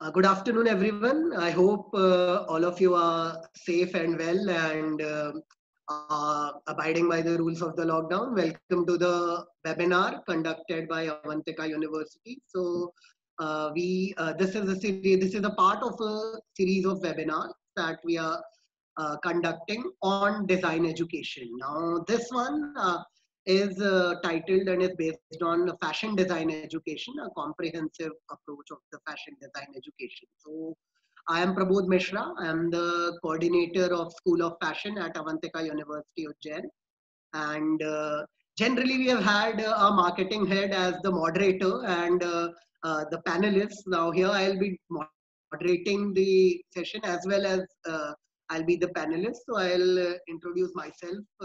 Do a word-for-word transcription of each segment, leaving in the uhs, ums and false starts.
Uh, good afternoon, everyone. I hope uh, all of you are safe and well and uh, are abiding by the rules of the lockdown. Welcome to the webinar conducted by Avantika University. So, uh, we uh, this is a series. This is a part of a series of webinars that we are uh, conducting on design education. Now, this one uh, is uh, titled and is based on fashion design education, a comprehensive approach of the fashion design education. So, I am Prabodh Mishra. I am the coordinator of School of Fashion at Avantika University Ujjain. And uh, generally, we have had uh, our marketing head as the moderator and uh, uh, the panelists. Now, here I'll be moderating the session as well as uh, I'll be the panelist. So, I'll uh, introduce myself. Uh,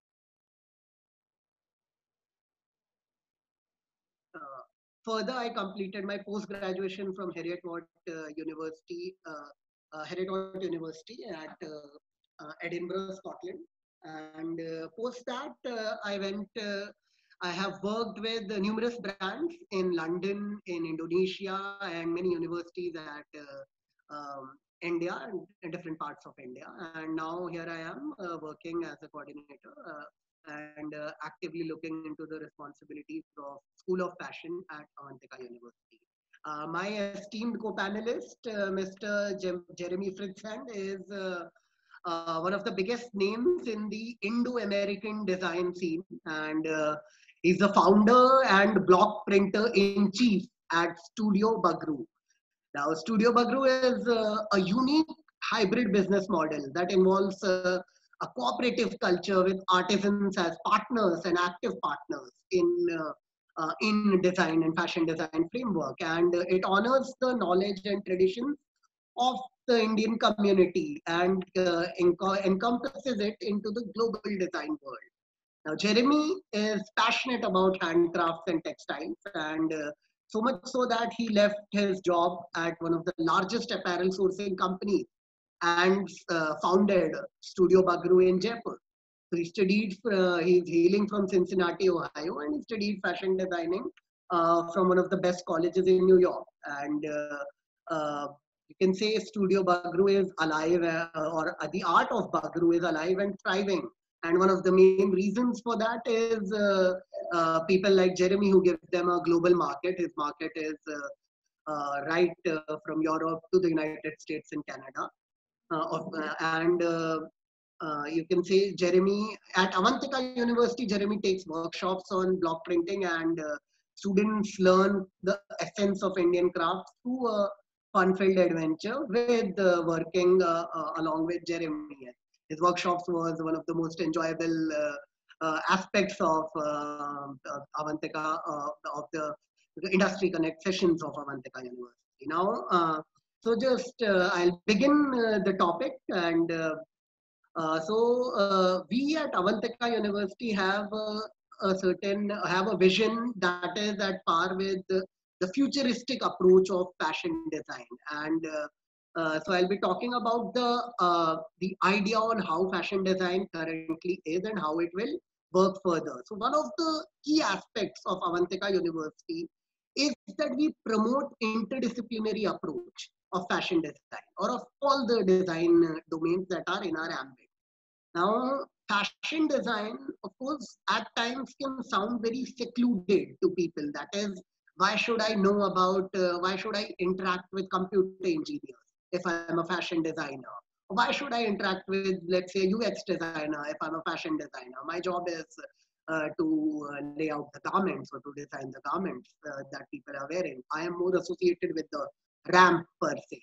uh, Further, I completed my post graduation from Heriot Watt uh, University, uh, uh, Heriot Watt University at uh, uh, Edinburgh, Scotland. And uh, post that, uh, I went. Uh, I have worked with uh, numerous brands in London, in Indonesia, and many universities at uh, um, India and in different parts of India. And now here I am uh, working as a coordinator uh, and uh, actively looking into the responsibilities of School of Fashion at Avantika University. Uh, my esteemed co-panelist, uh, Mister Jem- Jeremy Fritzhand, is uh, uh, one of the biggest names in the Indo-American design scene, and uh, he's the founder and block printer in chief at Studio Bagru. Now, Studio Bagru is uh, a unique hybrid business model that involves uh, a cooperative culture with artisans as partners and active partners in uh, uh, in design and fashion design framework, and uh, it honors the knowledge and traditions of the Indian community and uh, enco- encompasses it into the global design world. Now, Jeremy is passionate about handcrafts and textiles, and uh, so much so that he left his job at one of the largest apparel sourcing companies and uh, founded Studio Bagru in Jaipur. So he studied, uh, he's hailing from Cincinnati, Ohio, and he studied fashion designing uh, from one of the best colleges in New York. And uh, uh, you can say Studio Bagru is alive, uh, or uh, the art of Bagru is alive and thriving. And one of the main reasons for that is uh, uh, people like Jeremy who give them a global market. His market is uh, uh, right uh, from Europe to the United States and Canada. Uh, of, uh, and uh, uh, you can say Jeremy at Avantika University, Jeremy takes workshops on block printing, and uh, students learn the essence of Indian crafts through a fun-filled adventure with uh, working uh, uh, along with Jeremy. His workshops was one of the most enjoyable uh, uh, aspects of uh, Avantika, uh, of the, the industry connect sessions of Avantika University. Now, uh, so just uh, I'll begin uh, the topic, and uh, uh, so uh, we at Avantika University have uh, a certain have a vision that is at par with the, the futuristic approach of fashion design, and uh, uh, so I'll be talking about the uh, the idea on how fashion design currently is and how it will work further. So one of the key aspects of Avantika University is that we promote interdisciplinary approach of fashion design or of all the design uh, domains that are in our ambit. Now, fashion design, of course, at times can sound very secluded to people. That is, why should I know about, uh, why should I interact with computer engineers if I'm a fashion designer? Why should I interact with, let's say, U X designer if I'm a fashion designer? My job is uh, to uh, lay out the garments or to design the garments uh, that people are wearing. I am more associated with the ramp per se.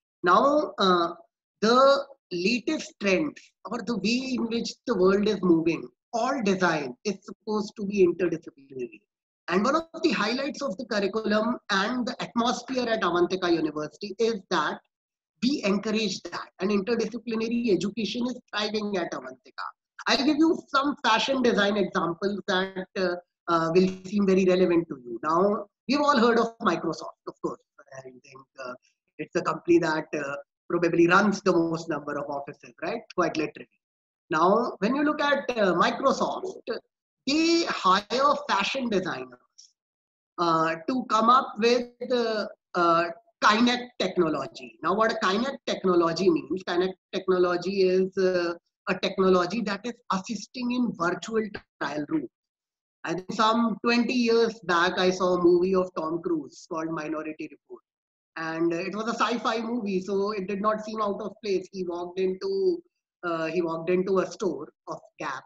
Now, uh, the latest trends or the way in which the world is moving, all design is supposed to be interdisciplinary. And one of the highlights of the curriculum and the atmosphere at Avantika University is that we encourage that. And interdisciplinary education is thriving at Avantika. I'll give you some fashion design examples that uh, uh, will seem very relevant to you. Now, we've all heard of Microsoft, of course. I think uh, it's a company that uh, probably runs the most number of offices, right? Quite literally. Now, when you look at uh, Microsoft, they hire fashion designers uh, to come up with uh, uh, Kinect technology. Now, what a Kinect technology means, Kinect technology is uh, a technology that is assisting in virtual trial room. I think some twenty years back, I saw a movie of Tom Cruise called Minority Report. And it was a sci-fi movie, so it did not seem out of place. He walked into uh, he walked into a store of Gap,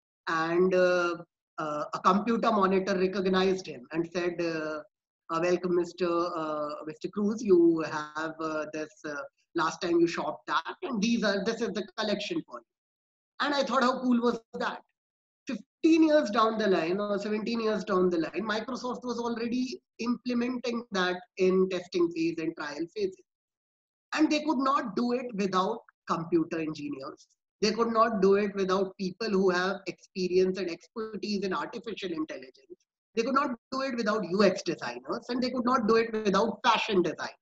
and uh, uh, a computer monitor recognized him and said, uh, uh, "Welcome, Mister Uh, Mister Cruz. You have uh, this. Uh, last time you shopped that, and these are this is the collection for you." And I thought, how cool was that? fifteen years down the line or seventeen years down the line, Microsoft was already implementing that in testing phase and trial phases. And they could not do it without computer engineers. They could not do it without people who have experience and expertise in artificial intelligence. They could not do it without U X designers, and they could not do it without fashion designers.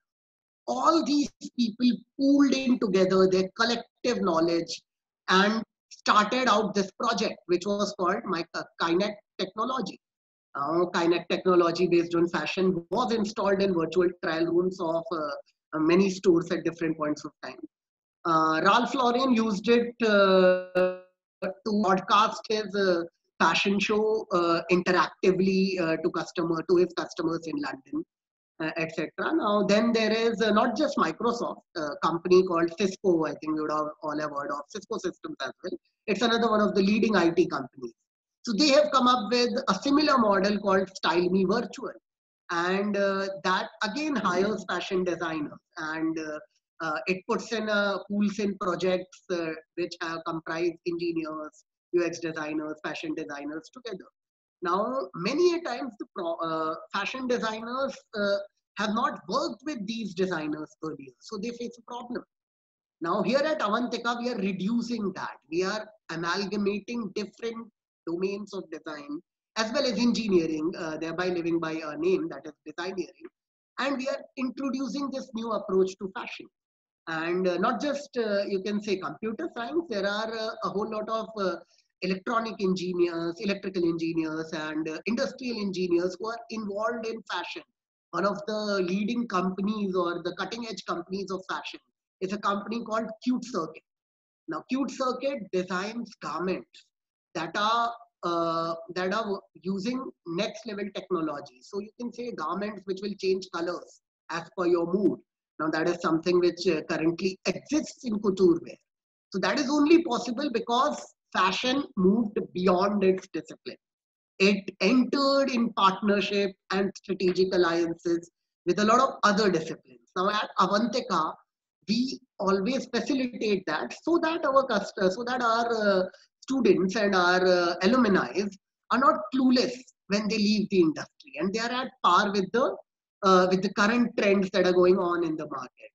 All these people pooled in together their collective knowledge and started out this project, which was called my Kinect technology. Uh, Kinect technology based on fashion was installed in virtual trial rooms of uh, many stores at different points of time. Uh, Ralph Lauren used it uh, to broadcast his uh, fashion show uh, interactively uh, to customer to his customers in London, uh, et cetera. Now, then there is uh, not just Microsoft, a company called Cisco. I think you would have all have heard of Cisco Systems as well. It's another one of the leading I T companies. So they have come up with a similar model called Style Me Virtual, and uh, that again hires fashion designers, and uh, uh, it puts in uh, pools in projects uh, which have comprised engineers, U X designers, fashion designers together. Now, many a times the pro, uh, fashion designers uh, have not worked with these designers earlier, so they face a problem. Now, here at Avantika, we are reducing that. We are amalgamating different domains of design as well as engineering, uh, thereby living by a name that is designeering. And we are introducing this new approach to fashion. And uh, not just, uh, you can say, computer science, there are uh, a whole lot of uh, electronic engineers, electrical engineers, and uh, industrial engineers who are involved in fashion. One of the leading companies or the cutting edge companies of fashion is a company called Cute Circuit. Now, Cute Circuit designs garments that are uh, that are using next level technology. So you can say garments which will change colors as per your mood. Now, that is something which uh, currently exists in couture wear. So that is only possible because fashion moved beyond its discipline. It entered in partnership and strategic alliances with a lot of other disciplines. Now at Avantika, we always facilitate that so that our customers, so that our uh, students and our uh, alumni are not clueless when they leave the industry, and they are at par with the uh, with the current trends that are going on in the market.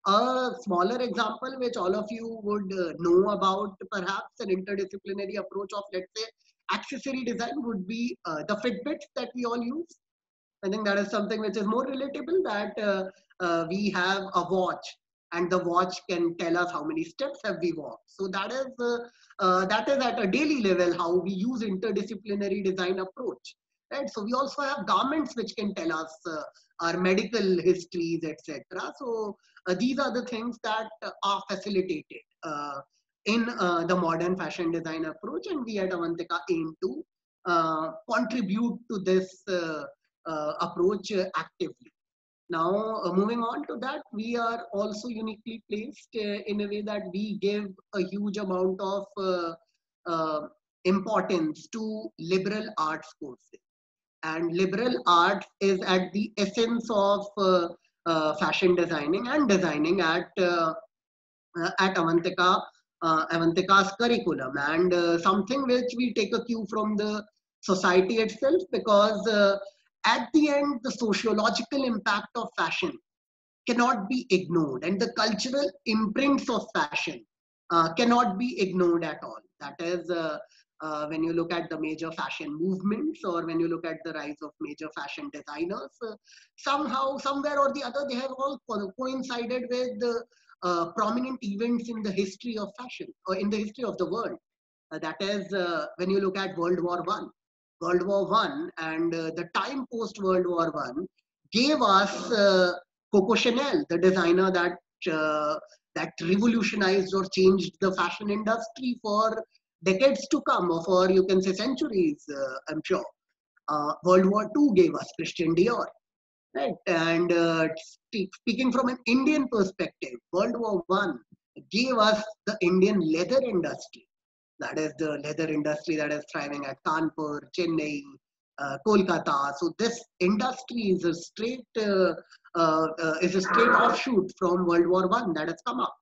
A smaller example, which all of you would uh, know about, perhaps an interdisciplinary approach of, let's say, accessory design would be uh, the Fitbits that we all use. I think that is something which is more relatable, that uh, uh, we have a watch and the watch can tell us how many steps have we walked. So that is, uh, uh, that is at a daily level how we use interdisciplinary design approach. Right? So we also have garments which can tell us uh, our medical histories, et cetera. So uh, these are the things that uh, are facilitated uh, in uh, the modern fashion design approach, and we at Avantika aim to uh, contribute to this uh, uh, approach uh, actively. Now, uh, moving on to that, we are also uniquely placed uh, in a way that we give a huge amount of uh, uh, importance to liberal arts courses. And liberal arts is at the essence of uh, uh, fashion designing and designing at uh, uh, at Avantika, uh, Avantika's curriculum, and uh, something which we take a cue from the society itself, because uh, at the end, the sociological impact of fashion cannot be ignored, and the cultural imprints of fashion uh, cannot be ignored at all. That is, uh, uh, when you look at the major fashion movements, or when you look at the rise of major fashion designers, uh, somehow, somewhere or the other, they have all co coincided with the uh, prominent events in the history of fashion, or in the history of the world. Uh, that is, uh, when you look at World War One. World War One and uh, the time post World War One gave us uh, Coco Chanel, the designer that uh, that revolutionized or changed the fashion industry for decades to come, or for you can say centuries, uh, I'm sure. Uh, World War Two gave us Christian Dior, right? And uh, speaking from an Indian perspective, World War One gave us the Indian leather industry. That is the leather industry that is thriving at Kanpur, Chennai, uh, Kolkata. So this industry is a straight uh, uh, uh, is a straight offshoot from World War One that has come up.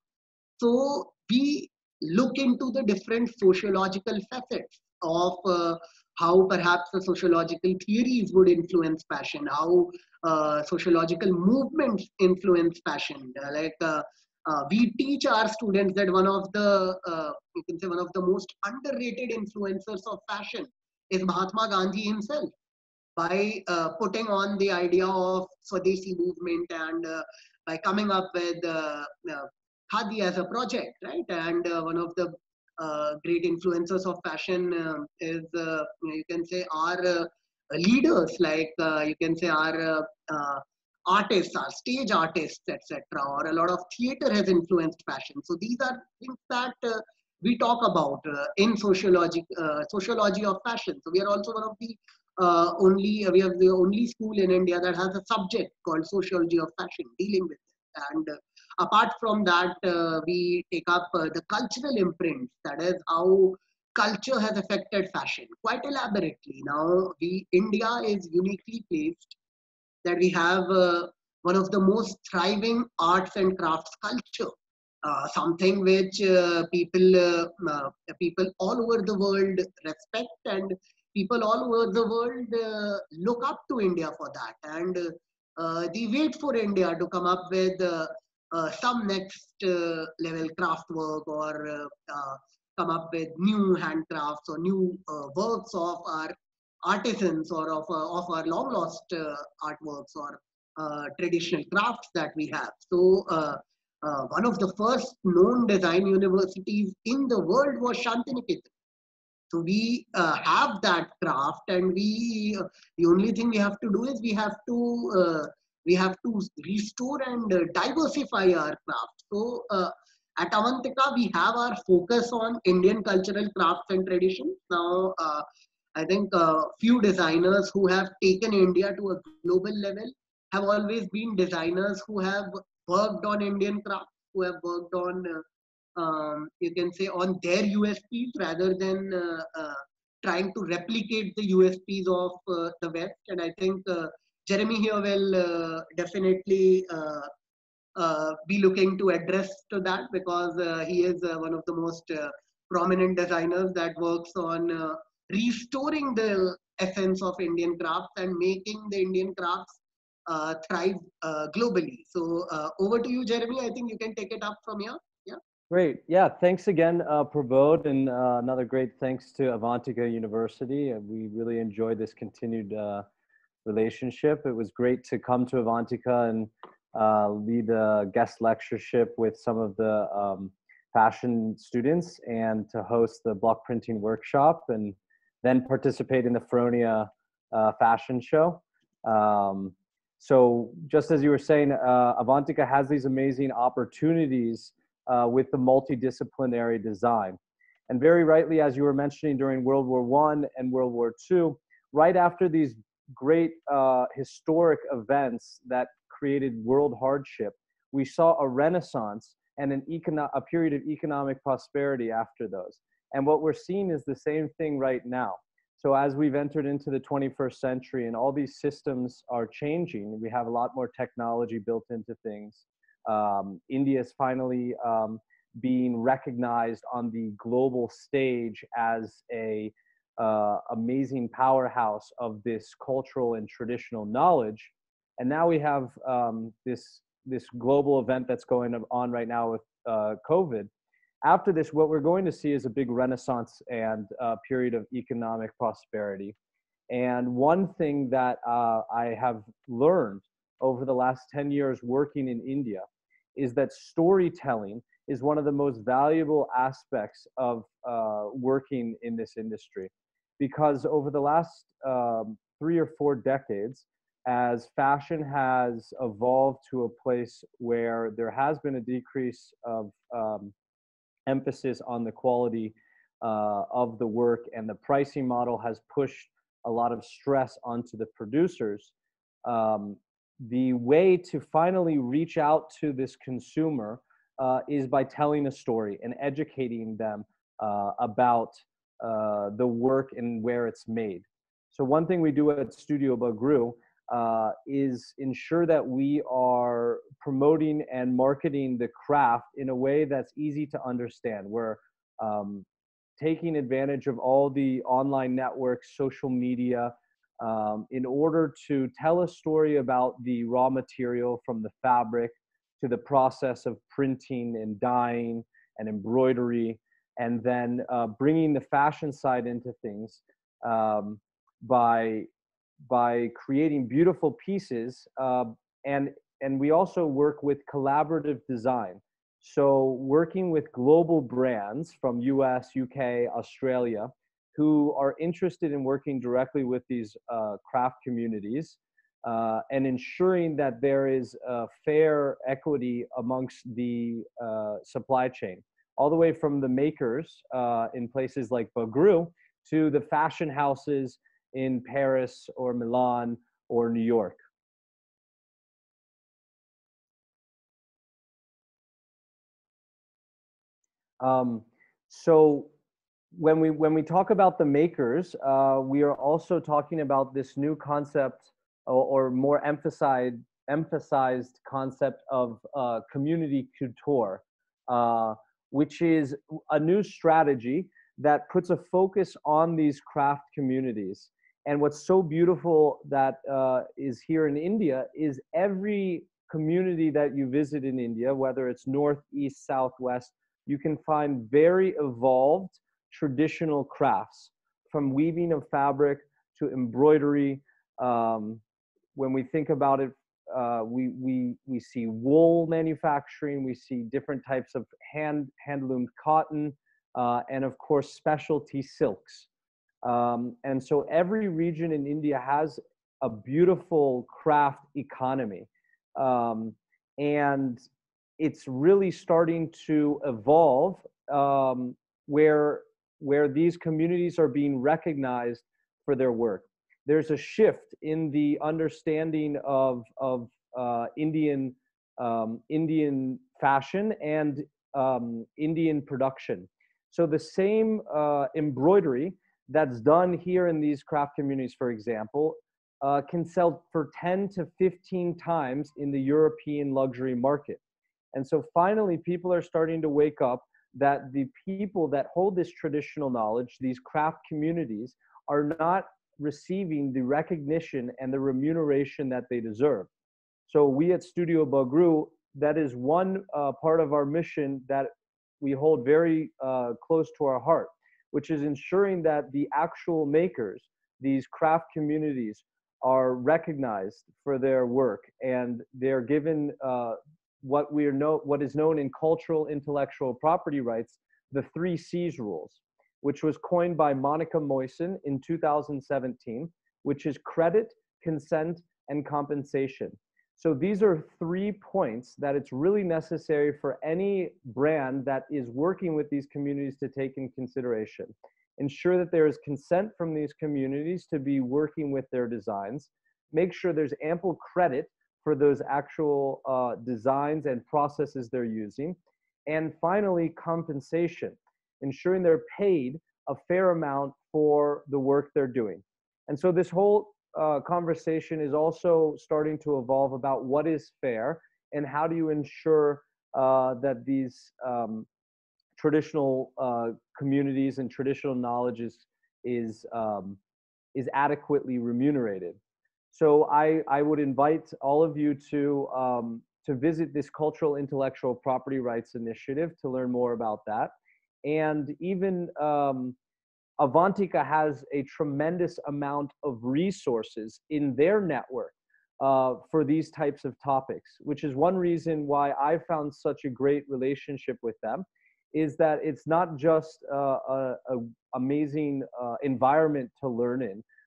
So we look into the different sociological facets of uh, how perhaps the sociological theories would influence fashion, how uh, sociological movements influence fashion. Uh, like uh, uh, we teach our students that one of the uh, you can say one of the most underrated influencers of fashion is Mahatma Gandhi himself, by uh, putting on the idea of Swadeshi movement, and uh, by coming up with uh, uh, Khadi as a project, right? And uh, one of the uh, great influencers of fashion um is, uh, you can say, our uh, leaders, like uh, you can say our uh, uh, artists, our stage artists, et cetera. Or a lot of theater has influenced fashion. So these are things that uh, we talk about uh, in sociology, uh, sociology of fashion. So we are also one of the uh, only we have the only school in India that has a subject called sociology of fashion dealing with it. And uh, apart from that, uh, we take up uh, the cultural imprints. That is how culture has affected fashion quite elaborately. Now, we India is uniquely placed that we have uh, one of the most thriving arts and crafts culture. Uh, something which uh, people uh, uh, people all over the world respect, and people all over the world uh, look up to India for that, and uh, uh, they wait for India to come up with uh, uh, some next uh, level craft work, or uh, uh, come up with new handcrafts or new uh, works of our artisans, or of, uh, of our long lost uh, artworks, or uh, traditional crafts that we have. So uh, uh, one of the first known design universities in the world was Shantiniketan. So we uh, have that craft, and we uh, the only thing we have to do is we have to uh, we have to restore and uh, diversify our craft. So uh, at Avantika, we have our focus on Indian cultural crafts and traditions. Now, uh, I think uh, few designers who have taken India to a global level have always been designers who have worked on Indian crafts, who have worked on uh, um, you can say on their U S Ps, rather than uh, uh, trying to replicate the U S Ps of uh, the West. And I think uh, Jeremy here will uh, definitely uh, uh, be looking to address to that, because uh, he is uh, one of the most uh, prominent designers that works on uh, restoring the essence of Indian crafts and making the Indian crafts uh, thrive uh, globally. So uh, over to you, Jeremy. I think you can take it up from here. Yeah. Great. Yeah. Thanks again, uh, Prabodh, and uh, another great thanks to Avantika University. Uh, we really enjoyed this continued uh, relationship. It was great to come to Avantika and uh, lead a guest lectureship with some of the um, fashion students, and to host the block printing workshop, and then participate in the Feronia uh, fashion show. Um, so just as you were saying, uh, Avantika has these amazing opportunities uh, with the multidisciplinary design. And very rightly, as you were mentioning, during World War One and World War Two, right after these great uh, historic events that created world hardship, we saw a renaissance and an econo- a period of economic prosperity after those. And what we're seeing is the same thing right now. So as we've entered into the twenty-first century and all these systems are changing, we have a lot more technology built into things. Um, India is finally um, being recognized on the global stage as a uh, amazing powerhouse of this cultural and traditional knowledge. And now we have um, this, this global event that's going on right now with uh, COVID. After this, what we're going to see is a big renaissance and uh, period of economic prosperity. And one thing that uh, I have learned over the last ten years working in India is that storytelling is one of the most valuable aspects of uh, working in this industry. Because over the last um, three or four decades, as fashion has evolved to a place where there has been a decrease of um, emphasis on the quality uh, of the work, and the pricing model has pushed a lot of stress onto the producers. Um, the way to finally reach out to this consumer uh, is by telling a story and educating them uh, about uh, the work and where it's made. So one thing we do at Studio Bagru uh, is ensure that we are promoting and marketing the craft in a way that's easy to understand. We're um, taking advantage of all the online networks, social media, um, in order to tell a story about the raw material from the fabric to the process of printing and dyeing and embroidery, and then uh, bringing the fashion side into things um, by by creating beautiful pieces. Uh, and and we also work with collaborative design. So working with global brands from U S, U K, Australia, who are interested in working directly with these uh, craft communities uh, and ensuring that there is a fair equity amongst the uh, supply chain, all the way from the makers uh, in places like Bagru to the fashion houses in Paris or Milan or New York. Um, so when we when we talk about the makers, uh, we are also talking about this new concept, or, or more emphasized emphasized concept of uh, community couture, uh, which is a new strategy that puts a focus on these craft communities. And what's so beautiful that uh, is here in India is every community that you visit in India, whether it's north, east, south, west, you can find very evolved traditional crafts, from weaving of fabric to embroidery. Um, when we think about it, uh, we, we, we see wool manufacturing, we see different types of hand, hand-loomed cotton, uh, and of course, specialty silks. Um, and so every region in India has a beautiful craft economy. Um, and it's really starting to evolve um, where, where these communities are being recognized for their work. There's a shift in the understanding of, of uh, Indian, um, Indian fashion and um, Indian production. So the same uh, embroidery that's done here in these craft communities, for example, uh, can sell for ten to fifteen times in the European luxury market. And so finally, people are starting to wake up that the people that hold this traditional knowledge, these craft communities, are not receiving the recognition and the remuneration that they deserve. So we at Studio Bagru, that is one uh, part of our mission that we hold very uh, close to our heart, which is ensuring that the actual makers, these craft communities, are recognized for their work, and they're given uh, what we are know what is known in cultural intellectual property rights, the three C's rules, which was coined by Monica Moysen in two thousand seventeen, which is credit, consent, and compensation. So these are three points that it's really necessary for any brand that is working with these communities to take in consideration. Ensure that there is consent from these communities to be working with their designs. Make sure there's ample credit for those actual uh, designs and processes they're using. And finally, compensation, ensuring they're paid a fair amount for the work they're doing. And so this whole uh, conversation is also starting to evolve about what is fair and how do you ensure uh, that these um, traditional uh, communities and traditional knowledge is, is, um, is adequately remunerated. So I, I would invite all of you to, um, to visit this Cultural Intellectual Property Rights Initiative to learn more about that. And even um, Avantika has a tremendous amount of resources in their network uh, for these types of topics, which is one reason why I found such a great relationship with them, is that it's not just uh, a, a amazing uh, environment to learn in,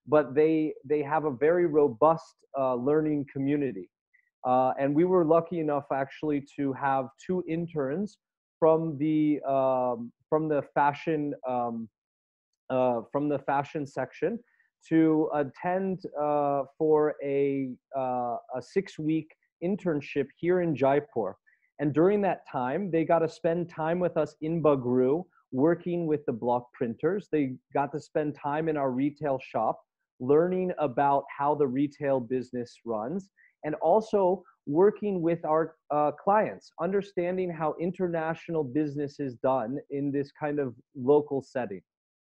but they they have a very robust uh, learning community. Uh, and we were lucky enough actually to have two interns from the um, from the fashion um, uh, from the fashion section to attend uh, for a uh, a six week internship here in Jaipur. And during that time, they got to spend time with us in Bagru, working with the block printers. They got to spend time in our retail shop, learning about how the retail business runs, and also working with our uh, clients, understanding how international business is done in this kind of local setting.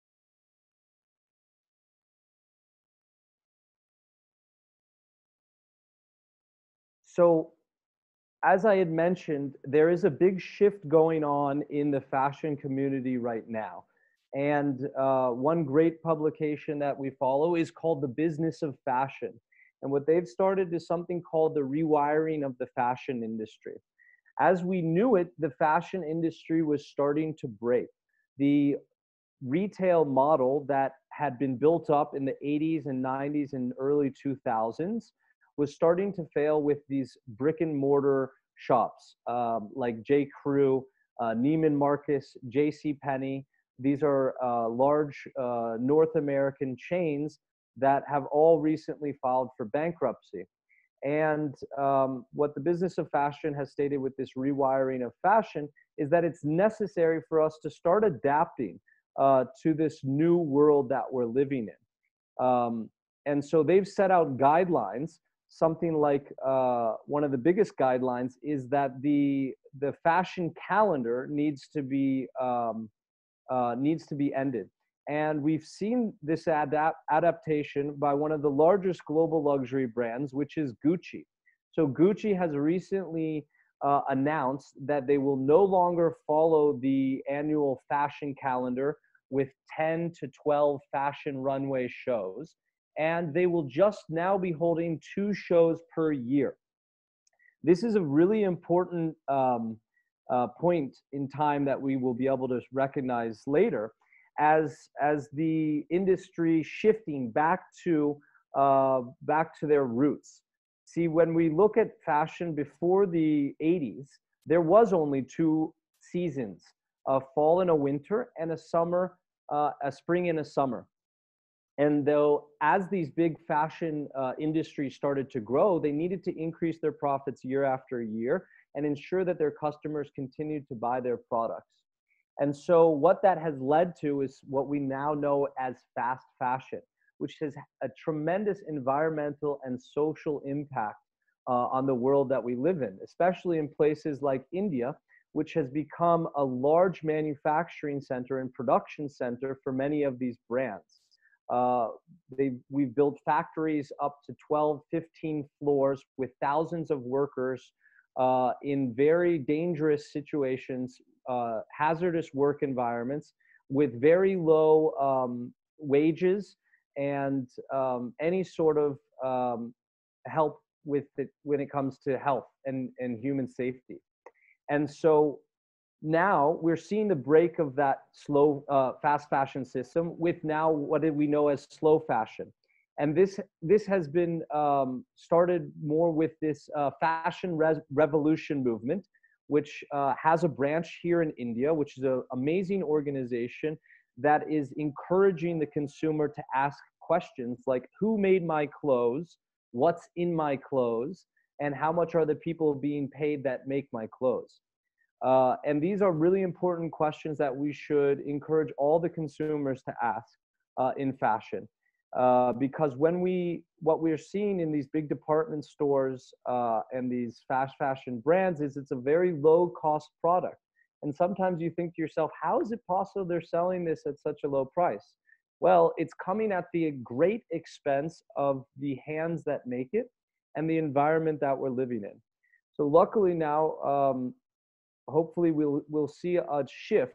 So, as I had mentioned, there is a big shift going on in the fashion community right now. And uh, one great publication that we follow is called The Business of Fashion. And what they've started is something called the rewiring of the fashion industry. As we knew it, the fashion industry was starting to break. The retail model that had been built up in the eighties and nineties and early two thousands was starting to fail with these brick and mortar shops um, like J. Crew, uh, Neiman Marcus, J C. Penney. These are uh, large uh, North American chains that have all recently filed for bankruptcy. And um, what the Business of Fashion has stated with this rewiring of fashion is that it's necessary for us to start adapting uh, to this new world that we're living in. Um, and so they've set out guidelines. Something like uh, one of the biggest guidelines is that the the fashion calendar needs to be um, uh, needs to be ended. And we've seen this adapt adaptation by one of the largest global luxury brands, which is Gucci. So Gucci has recently uh, announced that they will no longer follow the annual fashion calendar with ten to twelve fashion runway shows, and they will just now be holding two shows per year. This is a really important um, uh, point in time that we will be able to recognize later as, as the industry shifting back to, uh, back to their roots. See, when we look at fashion before the eighties, there was only two seasons, a fall and a winter, and a summer, uh, a spring and a summer. And though as these big fashion uh, industries started to grow, they needed to increase their profits year after year and ensure that their customers continued to buy their products. And so what that has led to is what we now know as fast fashion, which has a tremendous environmental and social impact uh, on the world that we live in, especially in places like India, which has become a large manufacturing center and production center for many of these brands. Uh, they, we've built factories up to twelve, fifteen floors with thousands of workers uh, in very dangerous situations, uh, hazardous work environments with very low um, wages and um, any sort of um, help with it when it comes to health and, and human safety. And so now we're seeing the break of that slow, uh, fast fashion system with now what we know as slow fashion. And this, this has been um, started more with this uh, fashion re revolution movement, which uh, has a branch here in India, which is an amazing organization that is encouraging the consumer to ask questions like, who made my clothes? What's in my clothes? And how much are the people being paid that make my clothes? Uh, and these are really important questions that we should encourage all the consumers to ask uh, in fashion. Uh, because when we, what we're seeing in these big department stores uh, and these fast fashion brands is it's a very low cost product. And sometimes you think to yourself, how is it possible they're selling this at such a low price? Well, it's coming at the great expense of the hands that make it and the environment that we're living in. So luckily now, um, hopefully we'll, we'll see a shift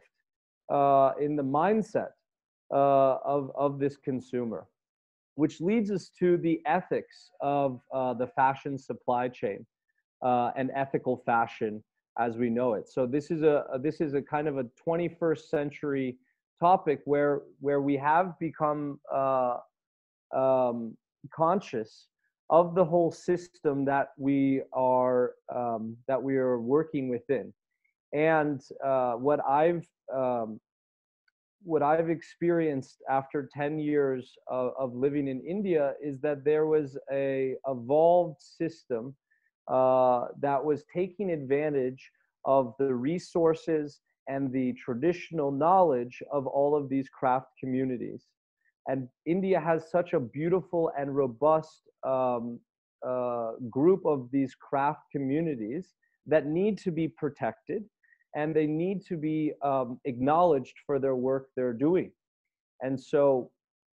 uh, in the mindset uh, of, of this consumer, which leads us to the ethics of uh, the fashion supply chain uh, and ethical fashion as we know it. So this is a, this is a kind of a twenty-first century topic where, where we have become uh, um, conscious of the whole system that we are um, that we are working within. And uh, what I've um, what I've experienced after ten years of, of living in India is that there was a evolved system uh, that was taking advantage of the resources and the traditional knowledge of all of these craft communities. And India has such a beautiful and robust um, uh, group of these craft communities that need to be protected, and they need to be um, acknowledged for their work they're doing. And so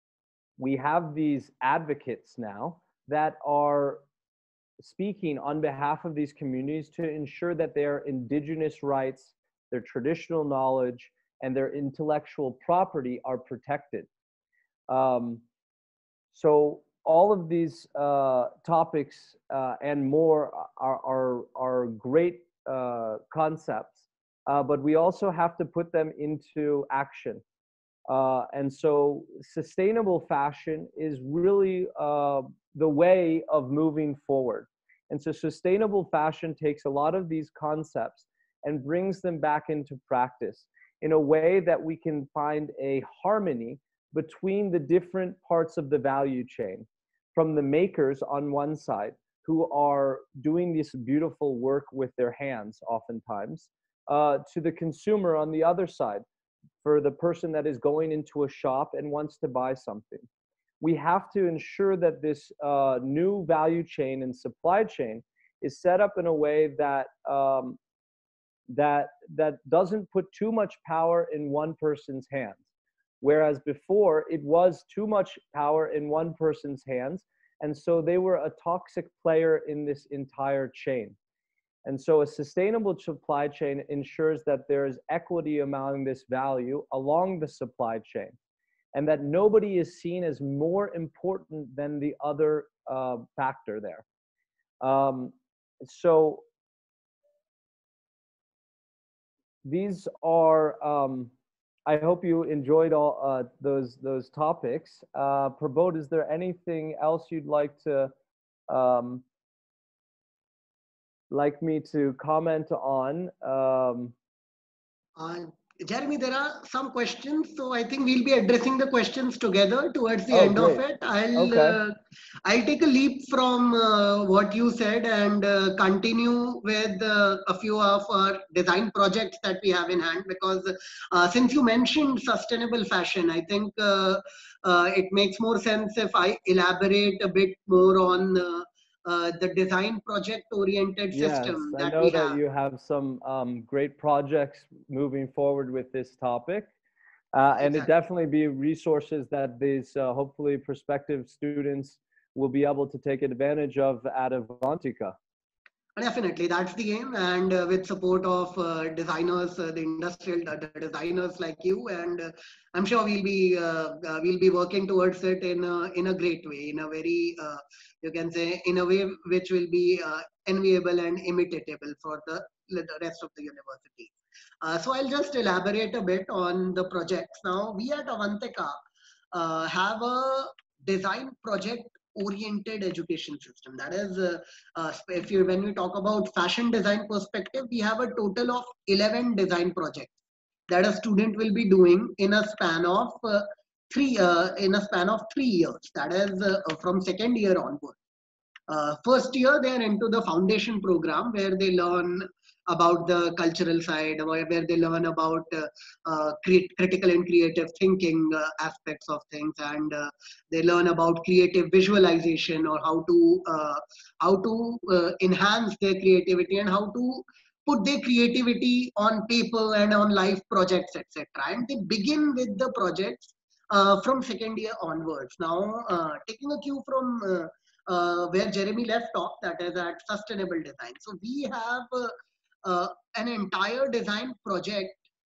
we have these advocates now that are speaking on behalf of these communities to ensure that their indigenous rights, their traditional knowledge, and their intellectual property are protected. Um, so all of these uh, topics uh, and more are, are, are great uh, concepts, uh, but we also have to put them into action. Uh, and so sustainable fashion is really uh, the way of moving forward. And so sustainable fashion takes a lot of these concepts and brings them back into practice in a way that we can find a harmony between the different parts of the value chain, from the makers on one side, who are doing this beautiful work with their hands oftentimes, uh, to the consumer on the other side, for the person that is going into a shop and wants to buy something. We have to ensure that this uh, new value chain and supply chain is set up in a way that um, that that doesn't put too much power in one person's hands. Whereas before, it was too much power in one person's hands, and so they were a toxic player in this entire chain. And so a sustainable supply chain ensures that there is equity among this value along the supply chain, and that nobody is seen as more important than the other uh, factor there. Um, so these are, um, I hope you enjoyed all uh, those those topics. Uh, Prabodh, is there anything else you'd like to um, like me to comment on? Um, Uh, Jeremy, there are some questions, so I think we'll be addressing the questions together towards the oh, end of great. it. I'll Okay. uh, I'll take a leap from uh, what you said and uh, continue with uh, a few of our design projects that we have in hand, because uh, since you mentioned sustainable fashion, I think uh, uh, it makes more sense if I elaborate a bit more on uh, uh, the design project oriented Yes, system I that know we that have. you have some um, great projects moving forward with this topic. Uh, and it Exactly. definitely be resources that these uh, hopefully prospective students will be able to take advantage of at Avantika. Definitely, that's the aim, and uh, with support of uh, designers, uh, the industrial uh, the designers like you, and uh, I'm sure we'll be uh, uh, we'll be working towards it in a, in a great way, in a very uh, you can say in a way which will be uh, enviable and imitatable for the, the rest of the university. Uh, so I'll just elaborate a bit on the projects. Now, we at Avantika uh, have a design project oriented education system. That is, uh, uh, if you when we talk about fashion design perspective, we have a total of eleven design projects that a student will be doing in a span of uh, three uh, in a span of three years. That is uh, from second year onward. Uh, first year, they are into the foundation program where they learn about the cultural side, where, where they learn about uh, uh, crit critical and creative thinking uh, aspects of things, and uh, they learn about creative visualization, or how to uh, how to uh, enhance their creativity and how to put their creativity on paper and on live projects, et cetera. And they begin with the projects uh, from second year onwards. Now, uh, taking a cue from uh, uh, where Jeremy left off, that is at sustainable design. So we have uh, uh, an entire design project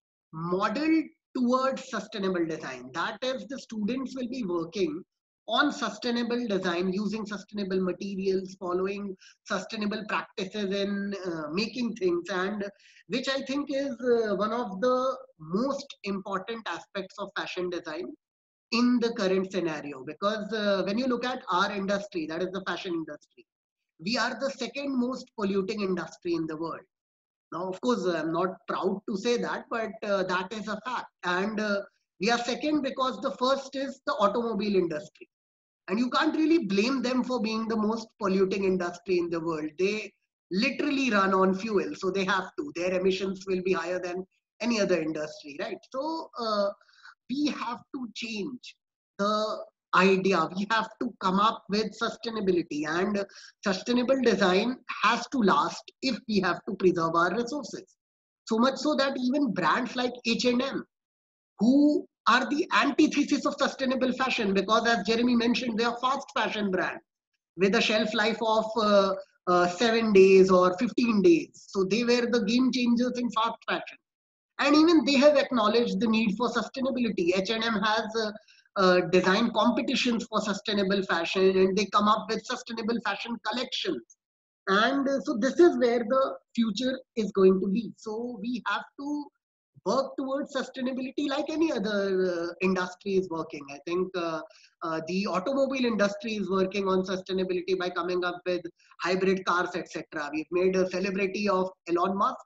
modeled towards sustainable design. That is, the students will be working on sustainable design using sustainable materials, following sustainable practices in uh, making things, and which I think is uh, one of the most important aspects of fashion design, in the current scenario, because uh, when you look at our industry, that is the fashion industry, we are the second most polluting industry in the world. Now, of course, I'm not proud to say that, but uh, that is a fact. And uh, we are second because the first is the automobile industry. And you can't really blame them for being the most polluting industry in the world. They literally run on fuel, so they have to. Their emissions will be higher than any other industry, right? So uh, we have to change the idea. We have to come up with sustainability, and sustainable design has to last if we have to preserve our resources. So much so that even brands like H and M, who are the antithesis of sustainable fashion, because as Jeremy mentioned, they are fast fashion brands with a shelf life of uh, uh, seven days or fifteen days. So they were the game changers in fast fashion. And even they have acknowledged the need for sustainability. H and M has uh, uh, design competitions for sustainable fashion, and they come up with sustainable fashion collections. And uh, so this is where the future is going to be. So we have to work towards sustainability like any other uh, industry is working. I think uh, uh, the automobile industry is working on sustainability by coming up with hybrid cars, et cetera. We've made a celebrity of Elon Musk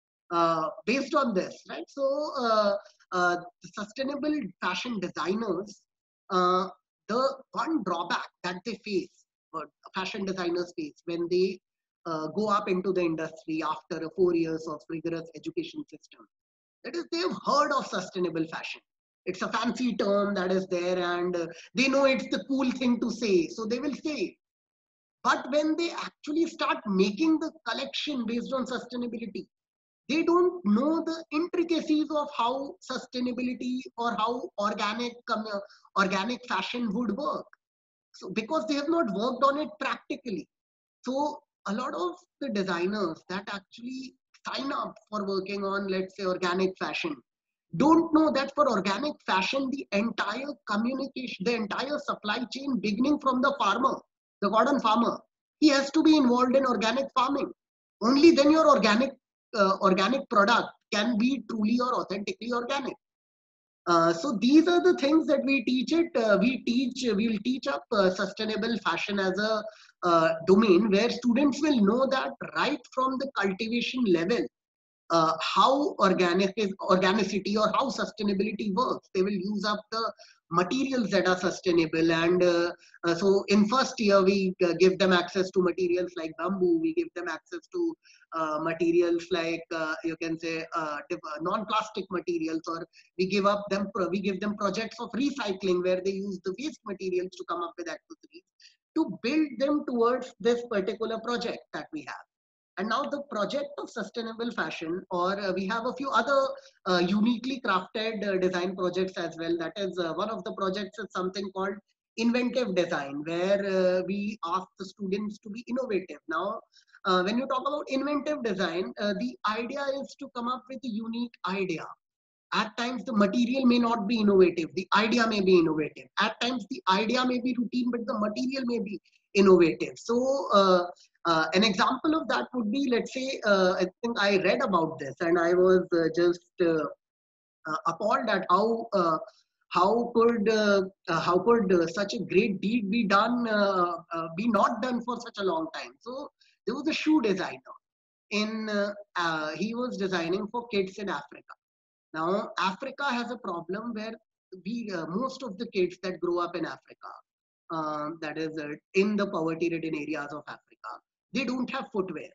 uh, based on this, right? So uh, uh, the sustainable fashion designers, uh, the one drawback that they face, what fashion designers face when they uh, go up into the industry after four years of rigorous education system, that is, they've heard of sustainable fashion. It's a fancy term that is there, and uh, they know it's the cool thing to say, so they will say it. But when they actually start making the collection based on sustainability, they don't know the intricacies of how sustainability or how organic organic fashion would work. So because they have not worked on it practically. So a lot of the designers that actually sign up for working on, let's say, organic fashion, don't know that for organic fashion, the entire communication, the entire supply chain, beginning from the farmer, the cotton farmer, he has to be involved in organic farming. Only then your organic uh, organic product can be truly or authentically organic. Uh, so these are the things that we teach it. Uh, we teach, we'll teach up uh, sustainable fashion as a uh, domain where students will know that right from the cultivation level, uh, how organic is organicity or how sustainability works. They will use up the materials that are sustainable, and uh, uh, so in first year we uh, give them access to materials like bamboo. We give them access to uh, materials like uh, you can say uh, non-plastic materials, or we give up them we give them projects of recycling where they use the waste materials to come up with accessories to build them towards this particular project that we have. And now the project of sustainable fashion, or uh, we have a few other uh, uniquely crafted uh, design projects as well. That is uh, one of the projects is something called inventive design, where uh, we ask the students to be innovative. Now, uh, when you talk about inventive design, uh, the idea is to come up with a unique idea. At times, the material may not be innovative. The idea may be innovative. At times, the idea may be routine, but the material may be innovative. So, uh, uh, an example of that would be, let's say, uh, I think I read about this, and I was uh, just uh, uh, appalled at how uh, how could uh, uh, how could uh, such a great deed be done uh, uh, be not done for such a long time. So, there was a shoe designer. In uh, uh, he was designing for kids in Africa. Now, Africa has a problem where we, uh, most of the kids that grow up in Africa, um, that is uh, in the poverty-ridden areas of Africa, they don't have footwear.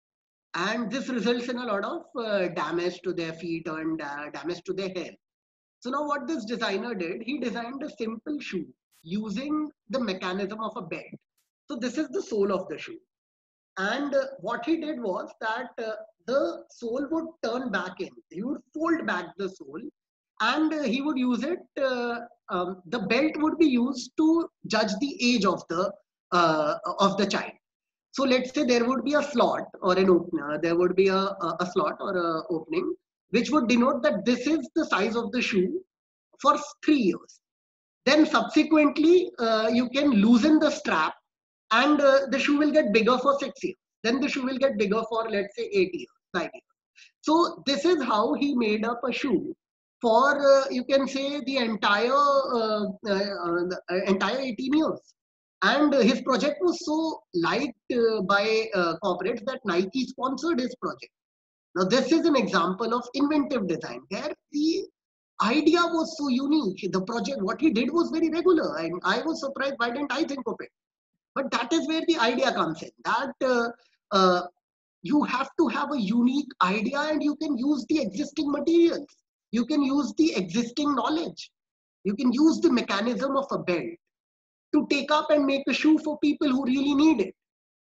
And this results in a lot of uh, damage to their feet and uh, damage to their hair. So now what this designer did, he designed a simple shoe using the mechanism of a belt. So this is the sole of the shoe. And uh, what he did was that uh, the sole would turn back in. He would fold back the sole, and uh, he would use it. Uh, um, the belt would be used to judge the age of the uh, of the child. So let's say there would be a slot or an opener. There would be a, a, a slot or a opening, which would denote that this is the size of the shoe for three years. Then subsequently, uh, you can loosen the strap, and uh, the shoe will get bigger for six years. Then the shoe will get bigger for, let's say, eight years, nine years. So this is how he made up a shoe for, uh, you can say, the entire, uh, uh, the entire eighteen years. And uh, his project was so liked uh, by uh, corporates that Nike sponsored his project. Now, this is an example of inventive design, where the idea was so unique. The project, what he did was very regular. And I was surprised, why didn't I think of it? But that is where the idea comes in. That uh, uh, you have to have a unique idea, and you can use the existing materials. You can use the existing knowledge. You can use the mechanism of a belt to take up and make a shoe for people who really need it.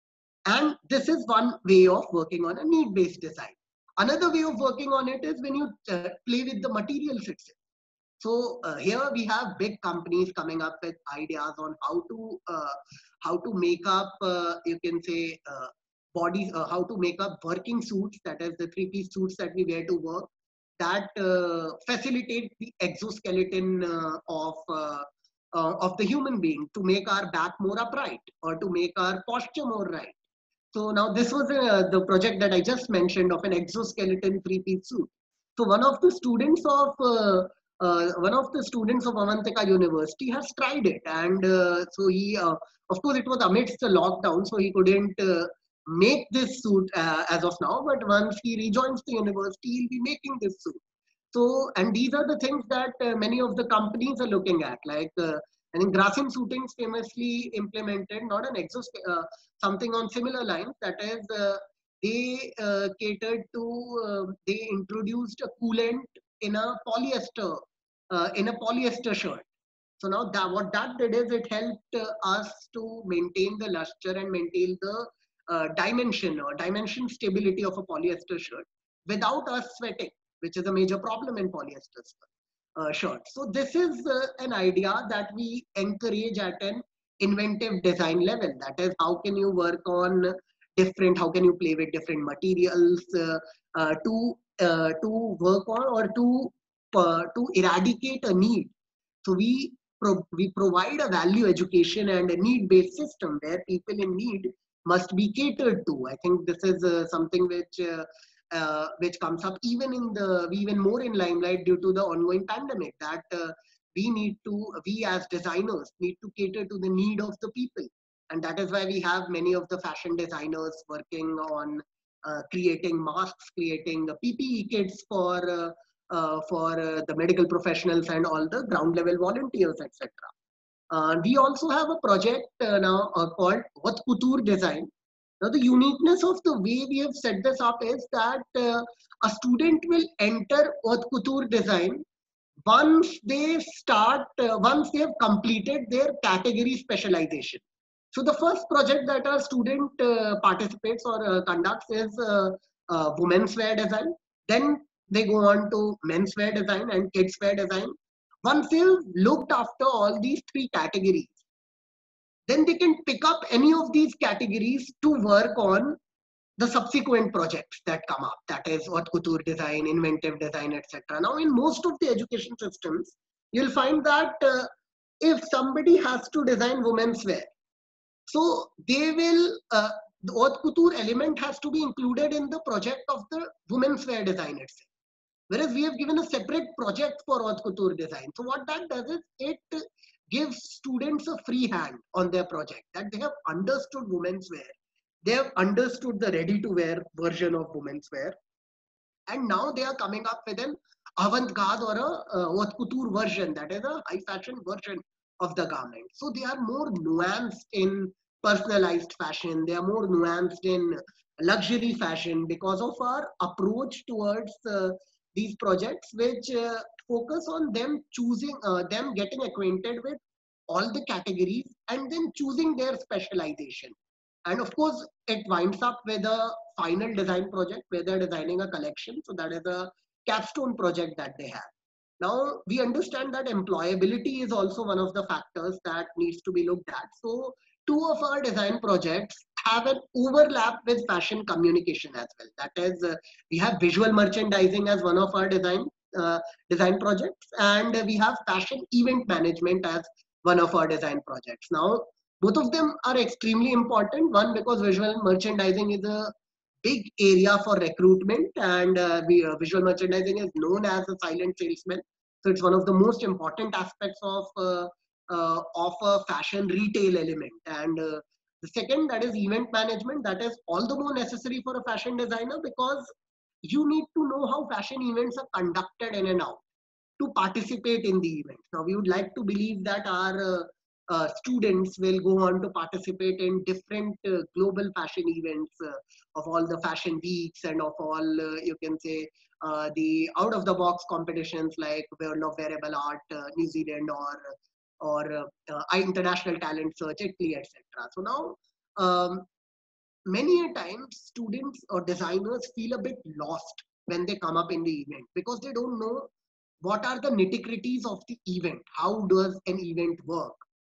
And this is one way of working on a need-based design. Another way of working on it is when you uh, play with the materials itself. So uh, here we have big companies coming up with ideas on how to uh, how to make up, uh, you can say, uh, bodies, uh, how to make up working suits, that is the three-piece suits that we wear to work, that uh, facilitate the exoskeleton uh, of uh, uh, of the human being, to make our back more upright or to make our posture more right. So now this was uh, the project that I just mentioned of an exoskeleton three-piece suit. So one of the students of uh, uh, one of the students of Avantika University has tried it, and uh, so he, uh, of course, it was amidst the lockdown, so he couldn't uh, make this suit uh, as of now. But once he rejoins the university, he'll be making this suit. So, and these are the things that uh, many of the companies are looking at, like. Uh, I think Grasim Suitings famously implemented not an exos uh, something on similar lines. That is, uh, they uh, catered to, uh, they introduced a coolant in a polyester, uh, in a polyester shirt. So now that what that did is it helped uh, us to maintain the luster and maintain the uh, dimension or dimension stability of a polyester shirt without us sweating, which is a major problem in polyester uh, shirts. So this is uh, an idea that we encourage at an inventive design level. That is, how can you work on different, how can you play with different materials uh, uh, to uh, to work on or to uh, to eradicate a need. So we pro we provide a value education and a need-based system where people in need must be catered to. I think this is uh, something which uh, uh, which comes up even in the even more in limelight due to the ongoing pandemic. That uh, we need to we as designers need to cater to the need of the people, and that is why we have many of the fashion designers working on uh, creating masks, creating the P P E kits for. Uh, uh, for uh, the medical professionals and all the ground level volunteers, et cetera. Uh, we also have a project uh, now uh, called Haute Couture Design. Now, the uniqueness of the way we have set this up is that uh, a student will enter Haute Couture Design once they start, uh, once they have completed their category specialization. So the first project that our student uh, participates or uh, conducts is uh, uh, women's wear design. Then they go on to menswear design and kids wear design. Once they've looked after all these three categories, then they can pick up any of these categories to work on the subsequent projects that come up. That is haute couture design, inventive design, et cetera. Now, in most of the education systems, you'll find that uh, if somebody has to design women's wear, so they will, uh, the haute couture element has to be included in the project of the women's wear design itself. Whereas we have given a separate project for haute couture design. So what that does is it gives students a free hand on their project, that they have understood women's wear. They have understood the ready to wear version of women's wear. And now they are coming up with an avant-garde or a uh, haute couture version, that is a high fashion version of the garment. So they are more nuanced in personalized fashion. They are more nuanced in luxury fashion because of our approach towards uh, these projects, which uh, focus on them choosing, uh, them getting acquainted with all the categories and then choosing their specialization. And of course, it winds up with a final design project where they're designing a collection. So that is a capstone project that they have. Now, we understand that employability is also one of the factors that needs to be looked at. So two of our design projects have an overlap with fashion communication as well. That is, uh, we have visual merchandising as one of our design uh, design projects, and uh, we have fashion event management as one of our design projects. Now, both of them are extremely important. One, because visual merchandising is a big area for recruitment, and uh, we, uh, visual merchandising is known as a silent salesman. So it's one of the most important aspects of uh, uh, of a fashion retail element. And uh, the second, that is event management, that is all the more necessary for a fashion designer, because you need to know how fashion events are conducted in and out to participate in the event. Now, we would like to believe that our uh, uh, students will go on to participate in different uh, global fashion events uh, of all the fashion weeks and of all, uh, you can say, uh, the out-of-the-box competitions like World of Wearable Art, uh, New Zealand, or or uh, uh, International Talent Search, Italy, et cetera. So now, um, many a times, students or designers feel a bit lost when they come up in the event because they don't know what are the nitty-gritties of the event. How does an event work?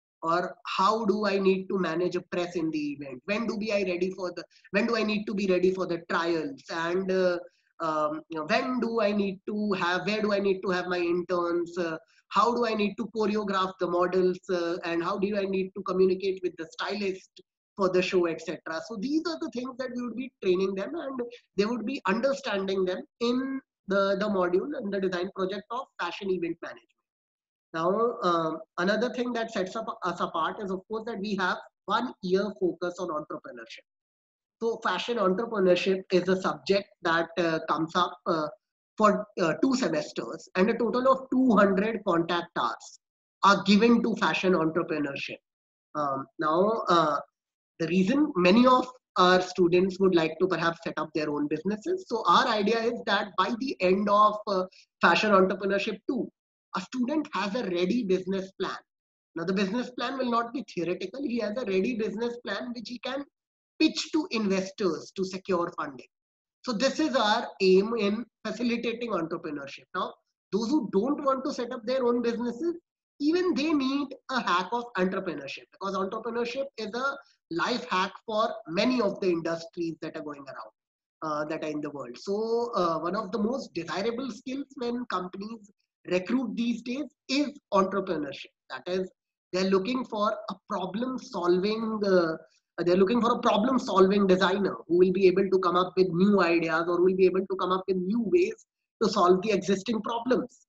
Or how do I need to manage a press in the event? When do be I ready for the? When do I need to be ready for the trials? And uh, um, you know, when do I need to have? Where do I need to have my interns? Uh, how do I need to choreograph the models? Uh, and how do I need to communicate with the stylist for the show, et cetera. So these are the things that we would be training them, and they would be understanding them in the the module and the design project of fashion event management. Now, um, another thing that sets up us apart is, of course, that we have one year focus on entrepreneurship. So, fashion entrepreneurship is a subject that uh, comes up uh, for uh, two semesters, and a total of two hundred contact hours are given to fashion entrepreneurship. Um, now, uh, the reason many of our students would like to perhaps set up their own businesses. So our idea is that by the end of uh, fashion entrepreneurship two, a student has a ready business plan. Now the business plan will not be theoretical. He has a ready business plan which he can pitch to investors to secure funding. So this is our aim in facilitating entrepreneurship. Now, those who don't want to set up their own businesses, even they need a hack of entrepreneurship, because entrepreneurship is a life hack for many of the industries that are going around, uh, that are in the world. So uh, one of the most desirable skills when companies recruit these days is entrepreneurship. That is, they're looking for a problem solving uh, they're looking for a problem solving designer who will be able to come up with new ideas, or who will be able to come up with new ways to solve the existing problems.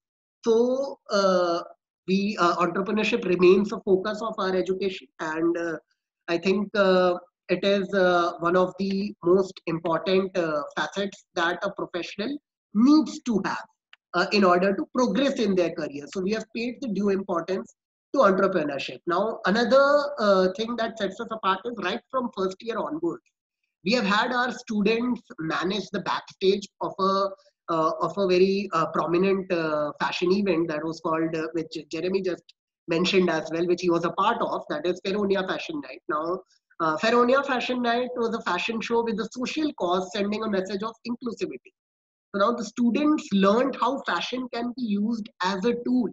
So uh, the uh, entrepreneurship remains a focus of our education, and uh, I think uh, it is uh, one of the most important uh, facets that a professional needs to have uh, in order to progress in their career. So we have paid the due importance to entrepreneurship. Now, another uh, thing that sets us apart is right from first year onwards, we have had our students manage the backstage of a uh, of a very uh, prominent uh, fashion event that was called, uh, which Jeremy just mentioned as well, which he was a part of, that is Feronia Fashion Night. Now, uh, Feronia Fashion Night was a fashion show with a social cause, sending a message of inclusivity. So now the students learned how fashion can be used as a tool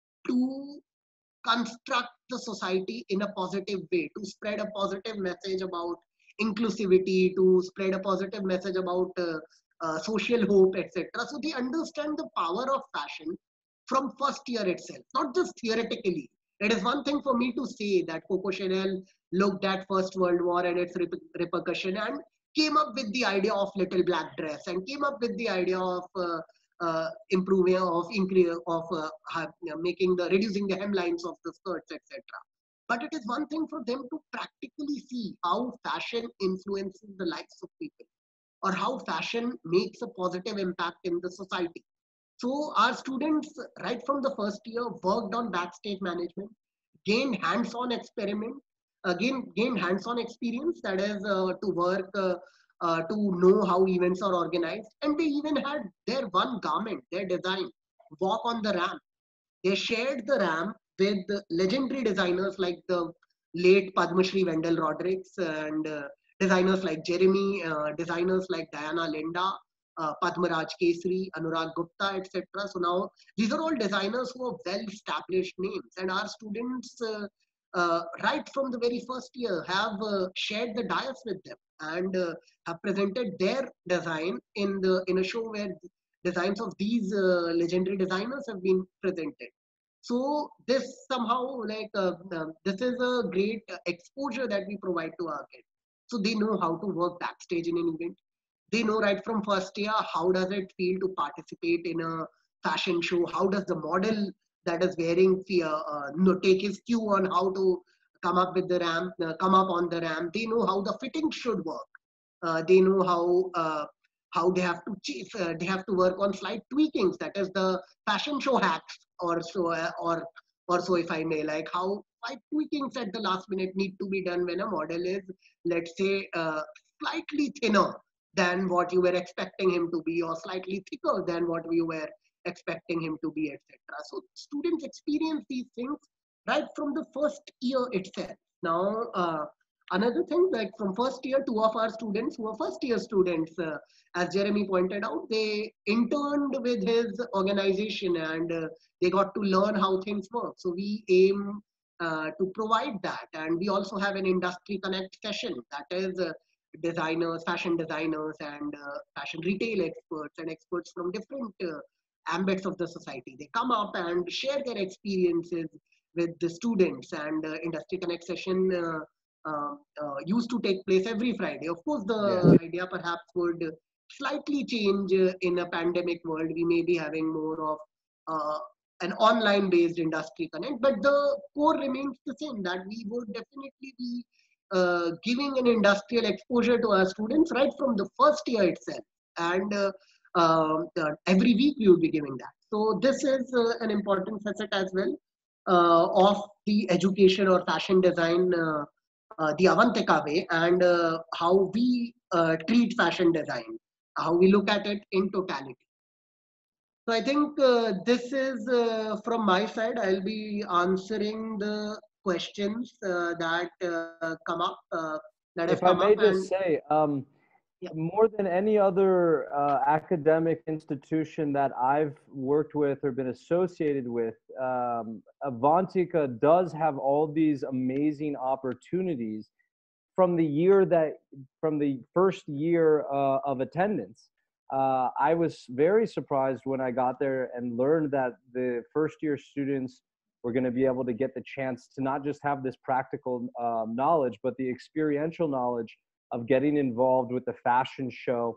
to construct the society in a positive way, to spread a positive message about inclusivity, to spread a positive message about uh, uh, social hope, et cetera. So they understand the power of fashion from first year itself, not just theoretically. It is one thing for me to say that Coco Chanel looked at First World War and its repercussion and came up with the idea of little black dress, and came up with the idea of uh, uh, improving, of increase, of uh, you know, making the reducing the hemlines of the skirts, et cetera. But it is one thing for them to practically see how fashion influences the lives of people, or how fashion makes a positive impact in the society. So our students, right from the first year, worked on backstage management, gained hands-on experiment, again gained hands-on experience, that is uh, to work, uh, uh, to know how events are organized, and they even had their one garment, their design, walk on the ramp. They shared the ramp with legendary designers like the late Padma Shri Wendell Rodrigues, and uh, designers like Jeremy, uh, designers like Diana Linda, uh, Padmaraj Kesri, Anurag Gupta, et cetera. So now these are all designers who are well-established names, and our students, uh, uh, right from the very first year, have uh, shared the dais with them, and uh, have presented their design in the in a show where designs of these uh, legendary designers have been presented. So this somehow, like uh, uh, this is a great uh, exposure that we provide to our kids. So they know how to work backstage in an event. They know right from first year, how does it feel to participate in a fashion show? How does the model that is wearing uh, uh, no, take his cue on how to come up with the ramp, uh, come up on the ramp. They know how the fitting should work. Uh, they know how uh, how they have to ch- uh, they have to work on slight tweakings. That is the fashion show hacks, or so uh, or or so if I may, like how slight tweakings at the last minute need to be done when a model is, let's say, uh, slightly thinner than what you were expecting him to be, or slightly thicker than what you were expecting him to be, et cetera. So students experience these things right from the first year itself. Now, uh, another thing, like from first year, two of our students who are first year students, uh, as Jeremy pointed out, they interned with his organization, and uh, they got to learn how things work. So we aim uh, to provide that. And we also have an industry connect session that is uh, designers, fashion designers, and uh, fashion retail experts and experts from different uh, ambits of the society. They come up and share their experiences with the students, and uh, industry connect session uh, uh, uh, used to take place every Friday. Of course, Yes. the idea perhaps would slightly change uh, in a pandemic world. We may be having more of uh, an online based industry connect, but the core remains the same, that we would definitely be uh, giving an industrial exposure to our students right from the first year itself. And uh, um, uh, every week we would be giving that. So this is uh, an important facet as well uh, of the education or fashion design, uh, uh, the Avantika way, and uh, how we uh, treat fashion design, how we look at it in totality. So I think uh, this is uh, from my side. I'll be answering the questions uh, that uh, come up, uh, that have If come I up, may and just say, um, yeah. more than any other uh, academic institution that I've worked with or been associated with, um, Avantika does have all these amazing opportunities from the year that, from the first year uh, of attendance. Uh, I was very surprised when I got there and learned that the first year students were going to be able to get the chance to not just have this practical um, knowledge, but the experiential knowledge of getting involved with the fashion show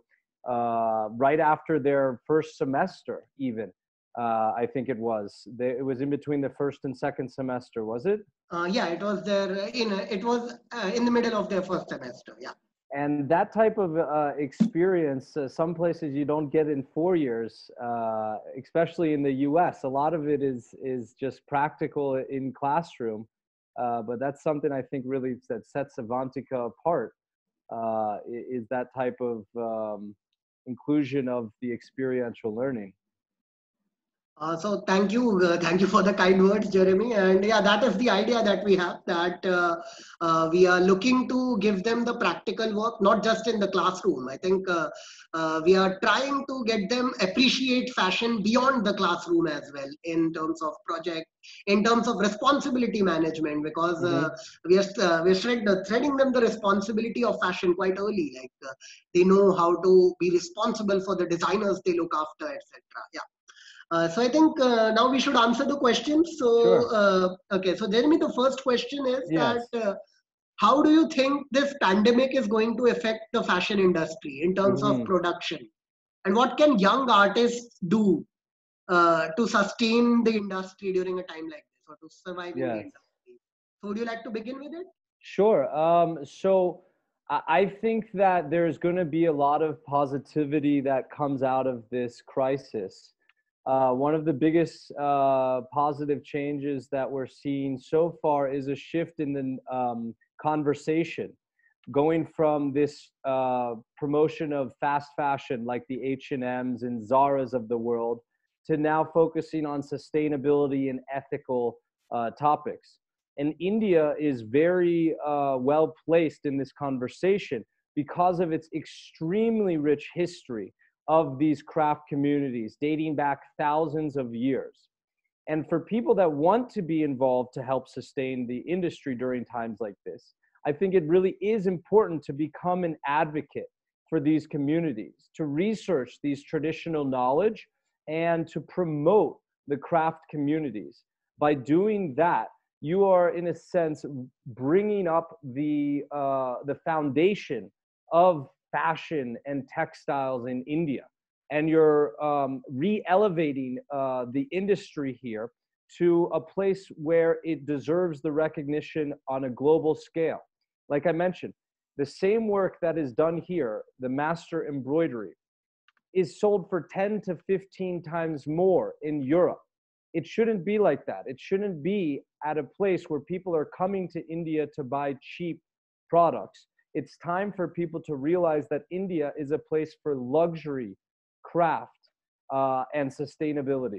uh, right after their first semester, even. Uh, I think it was. They, it was in between the first and second semester, was it? Uh, yeah, it was there in it was uh, in the middle of their first semester. Yeah. And that type of uh, experience, uh, some places you don't get in four years, uh, especially in the U S. A lot of it is is just practical in classroom, uh, but that's something I think really that sets Avantika apart. Uh, is that type of um, inclusion of the experiential learning. Uh, so thank you, uh, thank you for the kind words, Jeremy. And yeah, that is the idea that we have, that uh, uh, we are looking to give them the practical work, not just in the classroom. I think uh, uh, we are trying to get them appreciate fashion beyond the classroom as well, in terms of project, in terms of responsibility management, because uh, Mm-hmm. we are uh, we're thread, uh, threading them the responsibility of fashion quite early. Like uh, they know how to be responsible for the designers they look after, et cetera. Yeah. Uh, so I think uh, now we should answer the questions. So, Sure. uh, okay. So Jeremy, the first question is that Yes. uh, how do you think this pandemic is going to affect the fashion industry in terms of Mm-hmm. production? And what can young artists do uh, to sustain the industry during a time like this, or to survive in the Yes. industry? So would you like to begin with it? Sure. Um, so I I think that there's going to be a lot of positivity that comes out of this crisis. Uh, one of the biggest uh, positive changes that we're seeing so far is a shift in the um, conversation, going from this uh, promotion of fast fashion like the H and M's and Zara's of the world to now focusing on sustainability and ethical uh, topics. And India is very uh, well placed in this conversation because of its extremely rich history of these craft communities dating back thousands of years. And for people that want to be involved to help sustain the industry during times like this, I think it really is important to become an advocate for these communities, to research these traditional knowledge, and to promote the craft communities. By doing that, you are, in a sense, bringing up the, uh, the foundation of fashion and textiles in India, and you're um, re-elevating uh, the industry here to a place where it deserves the recognition on a global scale. Like I mentioned, the same work that is done here, the master embroidery, is sold for ten to fifteen times more in Europe. It shouldn't be like that. It shouldn't be at a place where people are coming to India to buy cheap products. It's time for people to realize that India is a place for luxury, craft, uh, and sustainability.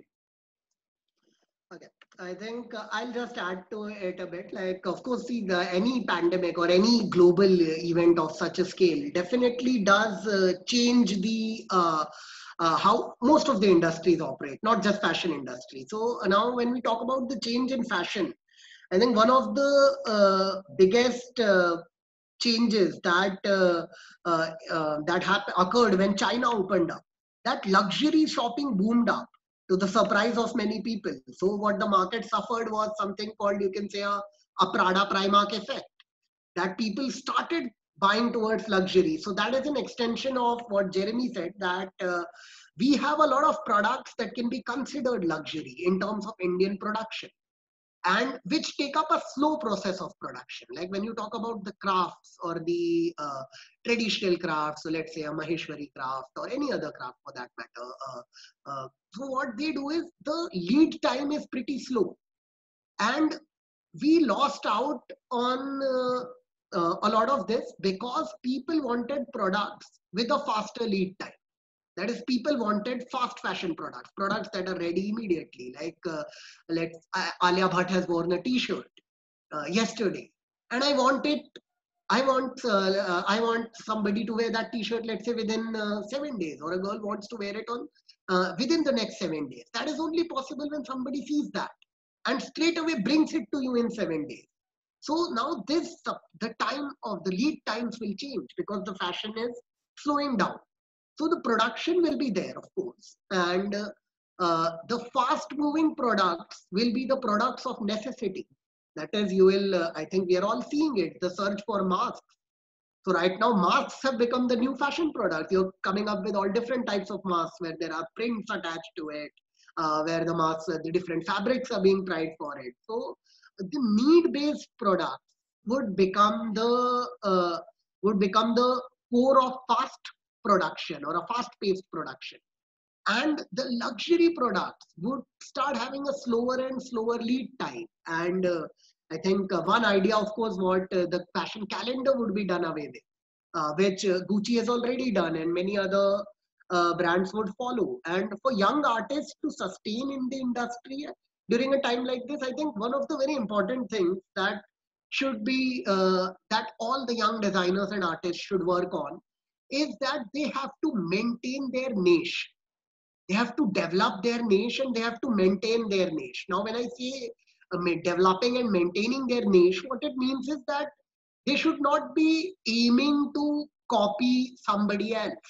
Okay, I think uh, I'll just add to it a bit. Like, of course, see, the, any pandemic or any global event of such a scale definitely does uh, change the uh, uh, how most of the industries operate, not just fashion industry. So uh, now, when we talk about the change in fashion, I think one of the uh, biggest uh, changes that uh, uh, uh, that happened occurred when China opened up. That luxury shopping boomed up to the surprise of many people. So what the market suffered was something called, you can say, a, a Prada Primark effect, that people started buying towards luxury. So that is an extension of what Jeremy said, that uh, we have a lot of products that can be considered luxury in terms of Indian production, and which take up a slow process of production. Like when you talk about the crafts or the uh, traditional crafts, so let's say a Maheshwari craft or any other craft for that matter. Uh, uh, so what they do is the lead time is pretty slow, and we lost out on uh, uh, a lot of this because people wanted products with a faster lead time. That is, people wanted fast fashion products, products that are ready immediately. Like, uh, let's, uh, Alia Bhatt has worn a T-shirt uh, yesterday, and I want it. I want, uh, uh, I want somebody to wear that T-shirt, let's say within uh, seven days, or a girl wants to wear it on uh, within the next seven days. That is only possible when somebody sees that and straight away brings it to you in seven days. So now this, uh, the time of the lead times will change because the fashion is slowing down. So the production will be there, of course. And uh, uh, the fast moving products will be the products of necessity. That is, you will, uh, I think we are all seeing it, the search for masks. So right now, masks have become the new fashion product. You're coming up with all different types of masks where there are prints attached to it, uh, where the masks, uh, the different fabrics are being tried for it. So the need-based products would become the uh, would become the core of fast production or a fast-paced production. And the luxury products would start having a slower and slower lead time. And uh, I think uh, one idea, of course, what uh, the fashion calendar would be done away with, uh, which uh, Gucci has already done and many other uh, brands would follow. And for young artists to sustain in the industry during a time like this, I think one of the very important things that should be, uh, that all the young designers and artists should work on is that they have to maintain their niche. They have to develop their niche and they have to maintain their niche. Now, when I say uh, developing and maintaining their niche, what it means is that they should not be aiming to copy somebody else.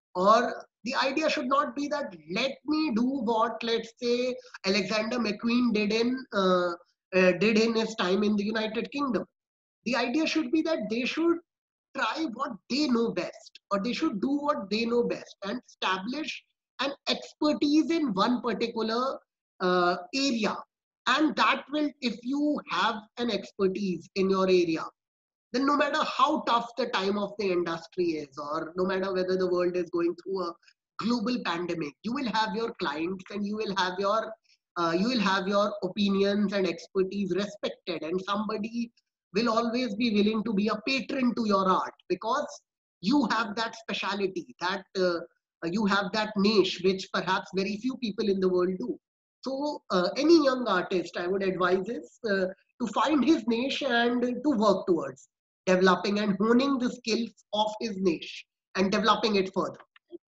Or the idea should not be that let me do what, let's say, Alexander McQueen did in, uh, uh, did in his time in the United Kingdom. The idea should be that they should try what they know best, or they should do what they know best and establish an expertise in one particular uh, area. And that will, if you have an expertise in your area, then no matter how tough the time of the industry is, or no matter whether the world is going through a global pandemic, you will have your clients and you will have your uh, you will have your opinions and expertise respected, and somebody will always be willing to be a patron to your art because you have that speciality, that uh, you have that niche which perhaps very few people in the world do. So uh, any young artist, I would advise is uh, to find his niche and to work towards developing and honing the skills of his niche and developing it further.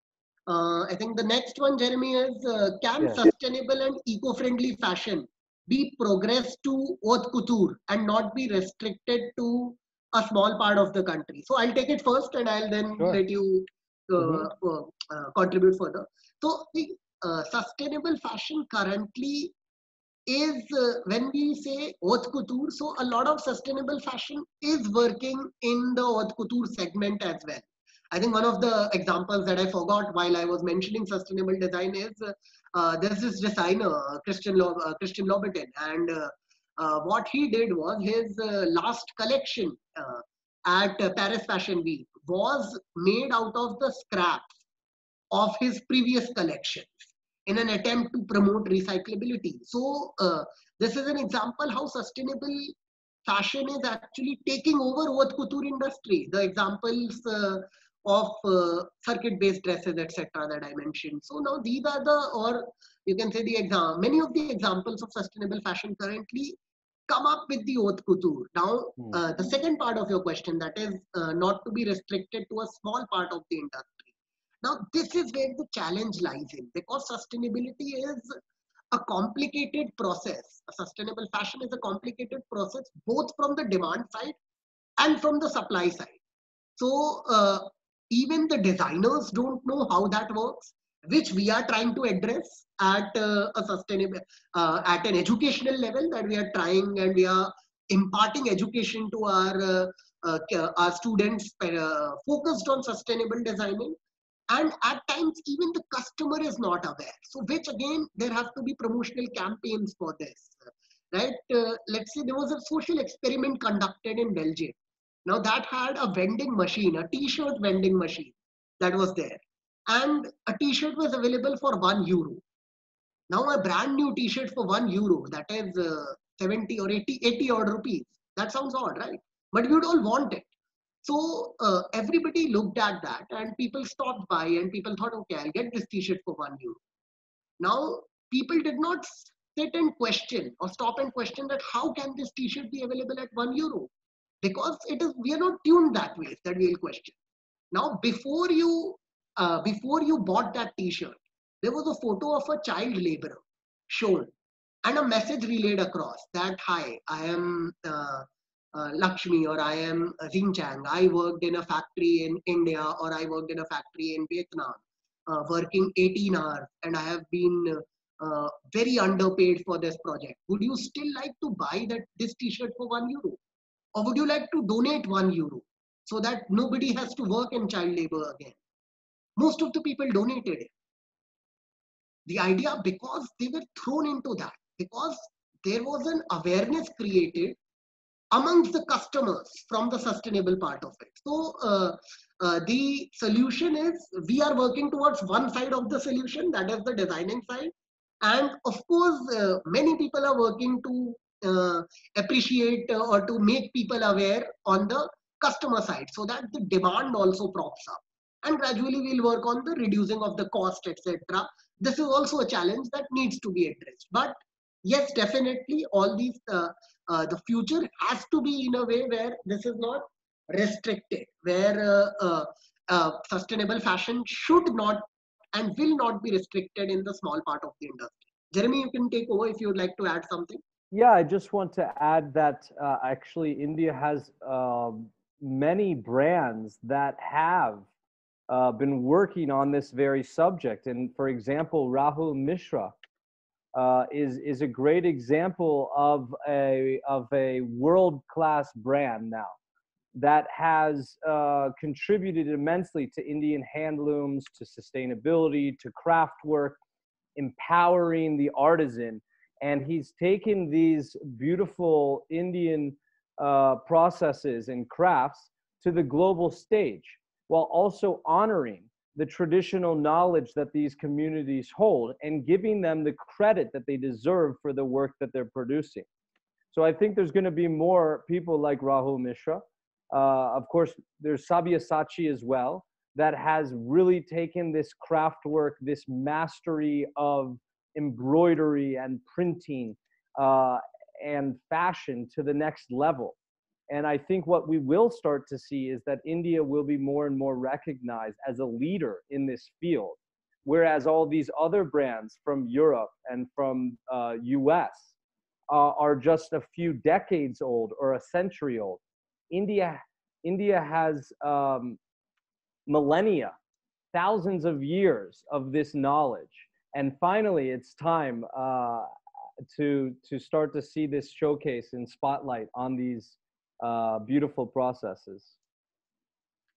Uh, I think the next one, Jeremy, is uh, can Yeah. sustainable and eco-friendly fashion be progressed to haute couture and not be restricted to a small part of the country? So I'll take it first and I'll then Sure. let you uh, Mm-hmm. uh, uh, contribute further. So the uh, sustainable fashion currently is, uh, when we say haute couture, so a lot of sustainable fashion is working in the haute couture segment as well. I think one of the examples that I forgot while I was mentioning sustainable design is uh, uh, there's this designer, uh, Christian, Lob uh, Christian Louboutin, and uh, uh, what he did was his uh, last collection uh, at uh, Paris Fashion Week was made out of the scraps of his previous collections in an attempt to promote recyclability. So uh, this is an example how sustainable fashion is actually taking over haute couture industry. The examples uh, of uh, circuit-based dresses, et cetera that I mentioned. So now these are the, or you can say the exam, many of the examples of sustainable fashion currently come up with the haute couture. Now, Hmm. uh, the second part of your question, that is uh, not to be restricted to a small part of the industry. Now, this is where the challenge lies in, because sustainability is a complicated process. A sustainable fashion is a complicated process, both from the demand side and from the supply side. So uh, even the designers don't know how that works, which we are trying to address at uh, a sustainable, uh, at an educational level, that we are trying, and we are imparting education to our uh, uh, our students uh, focused on sustainable designing. And at times even the customer is not aware, so which again there have to be promotional campaigns for this, right? Uh, let's say there was a social experiment conducted in Belgium. Now that had a vending machine, a t-shirt vending machine that was there, and a t-shirt was available for one euro. Now a brand new t-shirt for one euro, that is uh, seventy or eighty, eighty odd rupees, that sounds odd, right? But you'd all want it. So uh, everybody looked at that and people stopped by and people thought, okay, I'll get this t-shirt for one euro. Now, people did not sit and question or stop and question that how can this t-shirt be available at one euro? Because it is, we are not tuned that way that we'll question. Now, before you, uh, before you bought that t-shirt, there was a photo of a child laborer shown and a message relayed across that, hi, I am uh, uh, Lakshmi, or I am Xinjiang. I worked in a factory in India, or I worked in a factory in Vietnam, uh, working eighteen hours, and I have been uh, very underpaid for this project. Would you still like to buy that this t-shirt for one euro? Or would you like to donate one euro so that nobody has to work in child labor again? Most of the people donated it. The idea, because they were thrown into that, because there was an awareness created amongst the customers from the sustainable part of it. So uh, uh, the solution is, we are working towards one side of the solution, that is the designing side. And of course, uh, many people are working to uh, appreciate uh, or to make people aware on the customer side, so that the demand also props up. And gradually we'll work on the reducing of the cost, et cetera. This is also a challenge that needs to be addressed. But yes, definitely, all these uh, uh, the future has to be in a way where this is not restricted, where uh, uh, uh, sustainable fashion should not and will not be restricted in the small part of the industry. Jeremy, you can take over if you would like to add something. Yeah, I just want to add that uh, actually India has um, many brands that have uh, been working on this very subject. And for example, Rahul Mishra uh, is is a great example of a of a world-class brand now that has uh, contributed immensely to Indian handlooms, to sustainability, to craft work, empowering the artisan. And he's taken these beautiful Indian uh, processes and crafts to the global stage, while also honoring the traditional knowledge that these communities hold and giving them the credit that they deserve for the work that they're producing. So I think there's going to be more people like Rahul Mishra. Uh, of course, there's Sabyasachi as well, that has really taken this craft work, this mastery of embroidery and printing uh, and fashion to the next level. And I think what we will start to see is that India will be more and more recognized as a leader in this field, whereas all these other brands from Europe and from uh, U S uh, are just a few decades old or a century old. India, India has um, millennia, thousands of years of this knowledge. And finally, it's time uh, to, to start to see this showcase and spotlight on these uh, beautiful processes.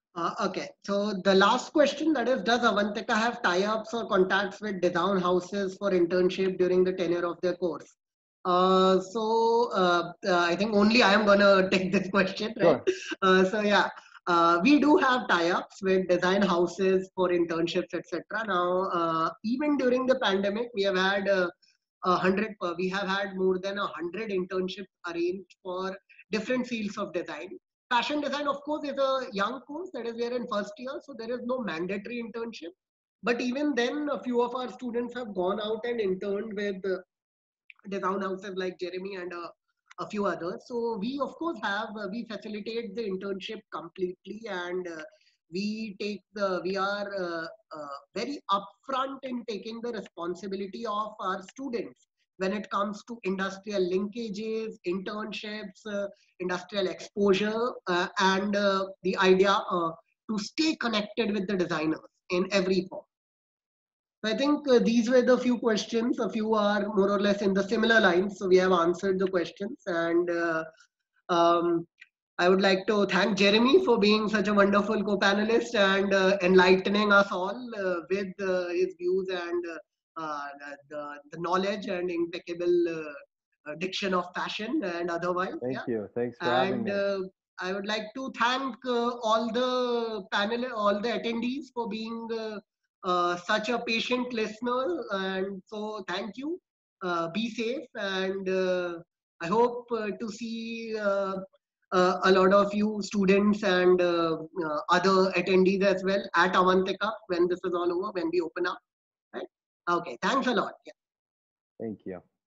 Uh, okay, so the last question, that is, does Avantika have tie-ups or contacts with design houses for internship during the tenure of their course? Uh, so uh, uh, I think only I am gonna take this question, right? Sure. Uh, so yeah, uh, we do have tie-ups with design houses for internships, et cetera. Now, uh, even during the pandemic, we have had uh, a hundred. Uh, we have had more than a hundred internships arranged for different fields of design. Fashion design, of course, is a young course, that is, we are in first year, so there is no mandatory internship. But even then, a few of our students have gone out and interned with uh, design houses like Jeremy and uh, a few others. So we, of course, have uh, we facilitate the internship completely, and uh, we take the we are uh, uh, very upfront in taking the responsibility of our students when it comes to industrial linkages, internships, uh, industrial exposure, uh, and uh, the idea uh, to stay connected with the designers in every form. So I think uh, these were the few questions. A few are more or less in the similar lines. So we have answered the questions. And uh, um, I would like to thank Jeremy for being such a wonderful co-panelist and uh, enlightening us all uh, with uh, his views and uh, uh, the, the knowledge and impeccable uh, uh, diction of fashion and otherwise. Thank Yeah. you. Thanks for having And me. uh, I would like to thank uh, all the panel, all the attendees for being uh, uh, such a patient listener. And so, thank you. Uh, be safe, and uh, I hope uh, to see uh, uh, a lot of you students and uh, uh, other attendees as well at Avantika when this is all over, when we open up. Right? Okay. Thanks a lot. Yeah. Thank you.